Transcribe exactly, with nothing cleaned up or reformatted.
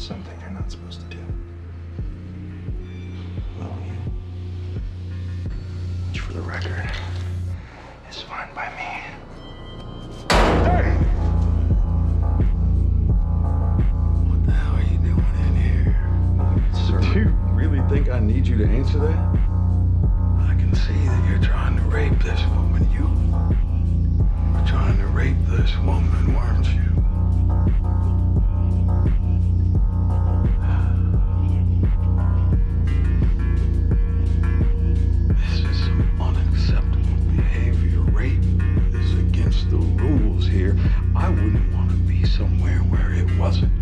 something you're not supposed to do. Well, you, which for the record is fine by me. Hey! What the hell are you doing in here? Sir. Do you really think I need you to answer that? I can see that you're trying to rape this woman. You were trying to rape this woman, weren't you? This is some unacceptable behavior. Rape is against the rules here. I wouldn't want to be somewhere where it wasn't.